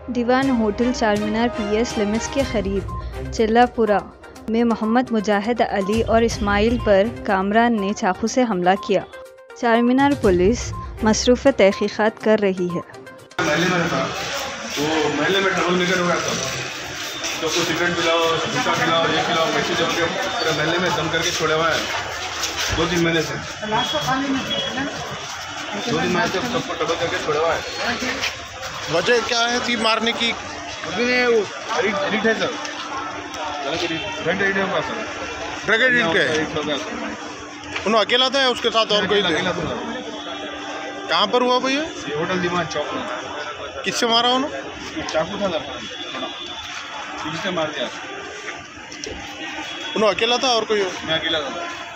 दीवान hotel Charminar PS limits के करीब चिल्लापुरा में मोहम्मद मुजाहिद अली और इस्माइल पर कामरान ने चाकू से हमला किया। चारमीनार पुलिस मसरूफ़ तहक़ीक़ात कर रही है। महल्ले में था, वो महल्ले में ट्रबल मेकर हो गया था, तो कुछ सिगरेट पिलाओ, भूसा पिलाओ, ये पिलाओ, वैसे जम के पूरे महल्ले में दम करके छोड़े हुआ है 2-3 महीने से। 2-3 महीने से सबको ट्रबल करके छोड़ा हुआ है। वजह क्या है थी मारने की? एडिक्ट है सर, ड्रग एडिक्ट होगा सर, ड्रग एडिक्ट है। उन्होंने अकेला था या उसके साथ और कोई? अकेला था। कहाँ पर हुआ भैया? होटल दीवान चौक में। किससे मारा उन्होंने? चाकू था थोड़ा, किसी से मार दिया। उन्होंने अकेला था और कोई? मैं अकेला था।